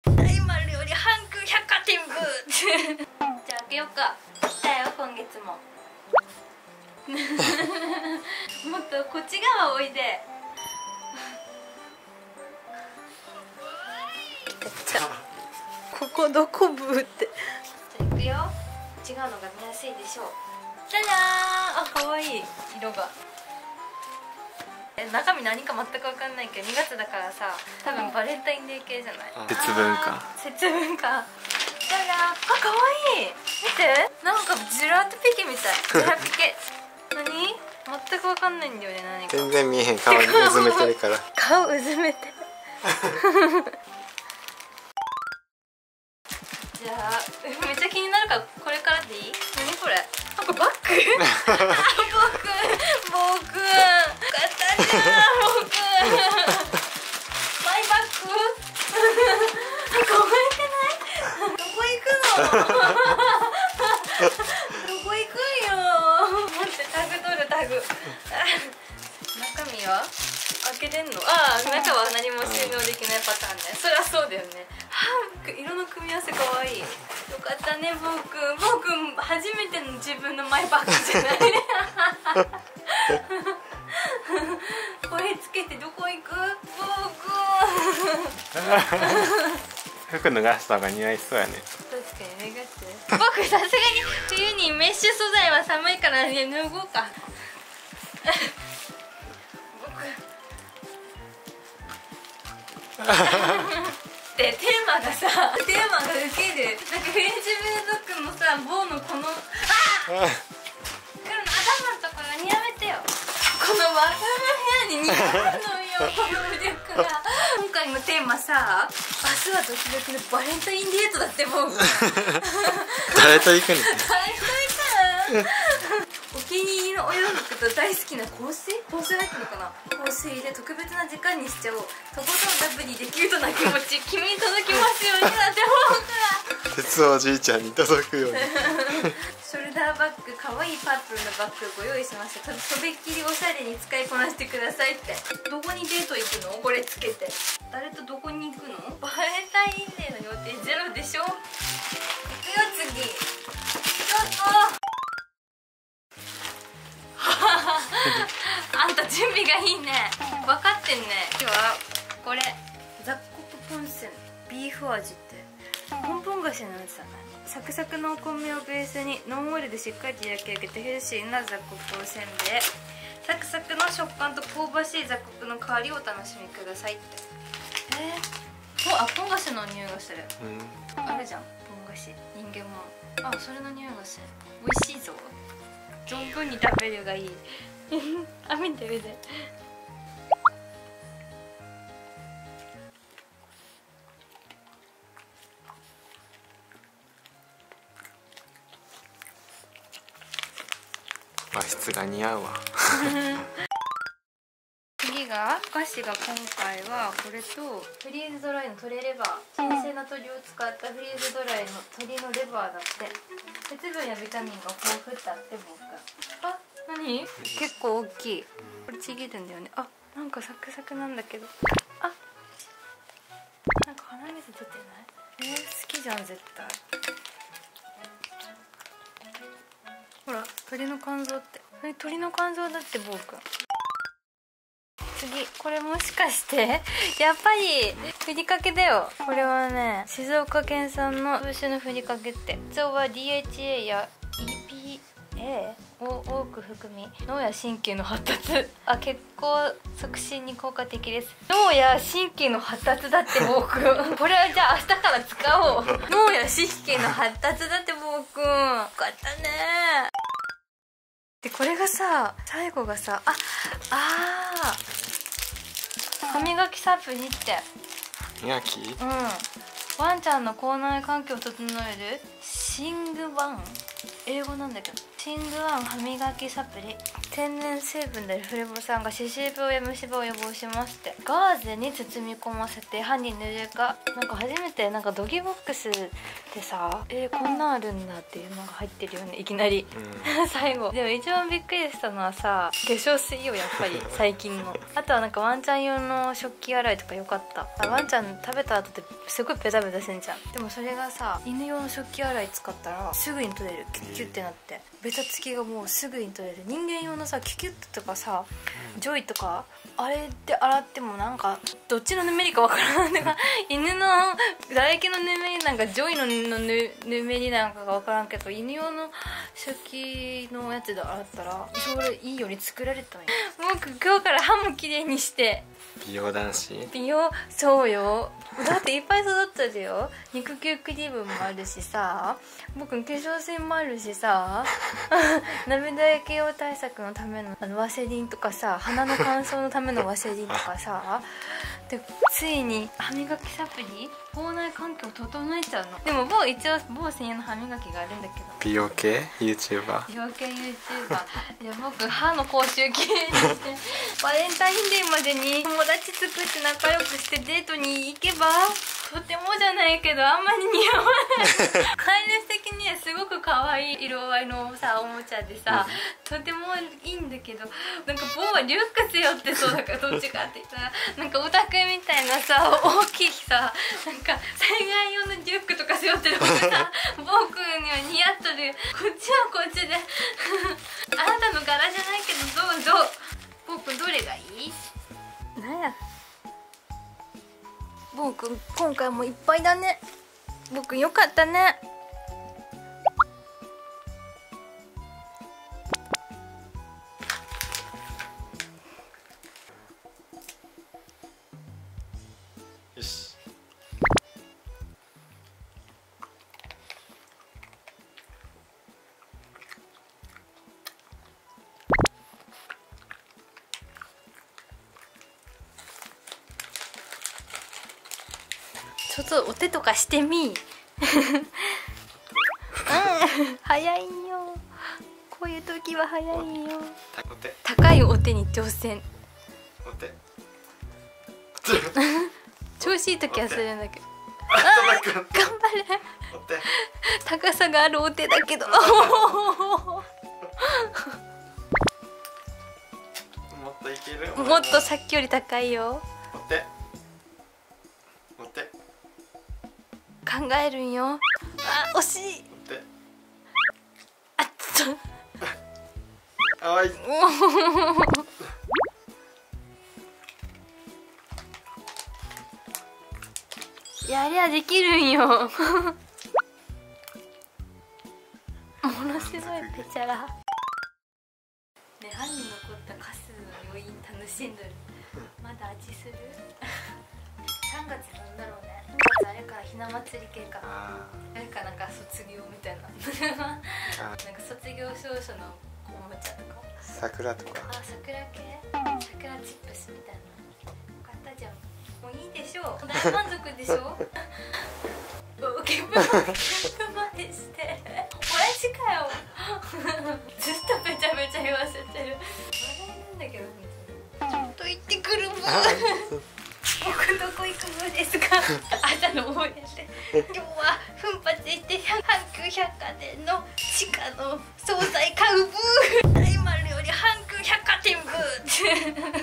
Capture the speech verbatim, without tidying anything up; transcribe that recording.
大丸より半空百貨店部じゃあ開けようか。来たよ今月ももっとこっち側おいで。ここどこブーって。じゃあ行くよ。違うのが見やすいでしょう。じゃじゃーん。あ、可愛い色が。え、中身何か全く分かんないけどにがつだからさ、多分バレンタインデー系じゃない。 節分か。 節分か。じゃじゃーん。あ、可愛い。見て、なんかジェラートピケみたい。ジェラピケ。何？全く分かんないんだよね、何か。 全然見えへん。顔にうずめてるから。 顔うずめてじゃあめっちゃ気になるからこれからでいい？何これ？なんかバッグ？僕僕買ったじゃん僕マイバッグ？可愛くない？どこ行くの？どこ行くんよ。待って、タグ取るタグ中身は開けてんの？ああ、中は何も収納できないパターンね。そりゃそうだよね。はあ、色の組み合わせかわいい。よかったね、僕。僕初めての自分のマイバッグじゃないこれつけてどこ行く？僕服脱がした方が似合いそうやね。 確かに脱がして。僕さすがに冬にメッシュ素材は寒いからね、脱ごうかでテーマがさ、テーマがウケる。なんかフレンチブルドッグのさ、棒のこのあっ黒の頭のところにやめてよ。この和風の部屋に似合うのよこの腕力が。今回のテーマさ、明日はドキドキのバレンタインデートだって。もう誰と行くの？ 誰と行くの？お気に入りのお洋服と大好きな香水？香水入ってるのかな？香水で特別な時間にしちゃおう。とことんダブリでキュートな気持ち君に届きますようになって思うから。 鉄おじいちゃんに届くようにショルダーバッグ、かわいいパープルのバッグをご用意しました。ととびっきりおしゃれに使いこなしてくださいって。どこにデート行くの？これつけて誰とどこに行くの？バレンタインデーの予定ゼロでしょ。行くよ次。ちょっとあんた準備がいいね。分かってんね。今日はこれ雑穀ポンセンビーフ味ってポンポン菓子のやつだね。サクサクのお米をベースにノンオイルでしっかりと焼き上げてヘルシーな雑穀おせんべい。サクサクの食感と香ばしい雑穀の香りをお楽しみくださいって。えー、お、あ、ポン菓子の匂いがする、うん、あるじゃんポン菓子。人間もあ、それの匂いがする。美味しいぞ。存分に食べるがいいあ、見て見て。 和室が似合うわ次がお菓子が今回はこれとフリーズドライの鶏レバー。新鮮な鶏を使ったフリーズドライの鶏のレバーだって。鉄分やビタミンが豊富だって僕。あ、何？結構大きい。これちぎるんだよね。あ、なんかサクサクなんだけど。あ、なんか鼻水出てない？えー、好きじゃん絶対。ほら、鶏の肝臓って。これ鶏の肝臓だって僕。次、これもしかしてやっぱりふりかけだよ。これはね、静岡県産の風種のふりかけって、普通は ディーエイチエー や イーピーエー を多く含み、脳や神経の発達、あ、血行促進に効果的です。脳や神経の発達だって僕これはじゃあ明日から使おう脳や神経の発達だって僕。よかったね。で、これがさ、最後がさ、あ、あー歯磨きサプリって。 歯磨き？ うん。ワンちゃんの口内環境を整えるシングワン。英語なんだけど、シングワン歯磨きサプリ。 天然成分でフレボ酸が歯周病や虫歯を予防しますって。ガーゼに包み込ませて歯に塗るか。なんか初めてなんかドギボックスでさ、えー、こんなんあるんだっていうのが入ってるよね、いきなり、うん、最後でも一番びっくりしたのはさ、化粧水よやっぱり最近の。あとはなんかワンちゃん用の食器洗いとかよかった。あ、ワンちゃん食べた後ってすごいベタベタしてんじゃん。でもそれがさ、犬用の食器洗い使ったらすぐに取れる、キュッキュッってなってベタつきがもうすぐに取れる。人間用のさキュキュッとかさ、ジョイとかあれで洗ってもなんかどっちのぬめりかわからない。犬の唾液のぬめりなんかジョイのぬぬめりなんかがわからんけど、犬用の食器のやつで洗ったらそれいいように作られたんよ。僕今日から歯もきれいにして。 美容男子。 美容、そうよ。だっていっぱい育ったでよ。肉球クリームもあるしさ、僕化粧水もあるしさ、涙液毛用対策のためのあのワセリンとかさ、鼻の乾燥のためのワセリンとかさ、でついに歯磨きサプリ、口内環境を整えちゃうの。でも某一応某専用の歯磨きがあるんだけど。 美容系 YouTuber。 美容系 YouTuber。 いや僕歯の口臭きれいにしてバレンタインデーまでに友達作って仲良くしてデートに行けば、とてもじゃないけどあんまり似合わない飼い主的にはすごく可愛い色合いのさおもちゃでさ、とてもいいんだけど、なんか某はリュック背負ってそうだから、どっちかって言ったらなんかオタクみたいなさ大きいさ、なんか災害用のリュックとか背負ってる方がさ僕には似合っとる。こっちはこっちであなたの柄じゃないけどどうぞ。僕どれがいい？なんや僕今回もいっぱいだね。僕よかったね。 よし。 ちょっとお手とかしてみうん早いよ、こういう時は早いよ。 お手、 高いお手に挑戦。 お手調子いい時はするんだけど、 あ頑張れ。 お手、 高さがあるお手だけどもっといける。 もっとさっきより高いよ。 お手、お手、 考えるんよ。あ、惜しい。 お手、 あっとあわい。 やりゃできるんよものすごいペチャラ。ね、歯に残ったカスの余韻楽しんどる。まだ味するさんがつなんだろうね。さんがつあれからひな祭り系かな。あれかなんか卒業みたいななんか卒業証書のおもちゃとか、 桜とか。 あ、桜系、桜チップスみたいな。よかったじゃん。もういいでしょう。大満足でしょボケブまでして親父かよずっとべちゃべちゃ言わせてる。笑えるんだけどちょっと行ってくるブー僕どこ行くブーですかあんたの思い出で今日は奮発して阪急百貨店の地下の惣菜買うブー。大丸より阪急百貨店ブー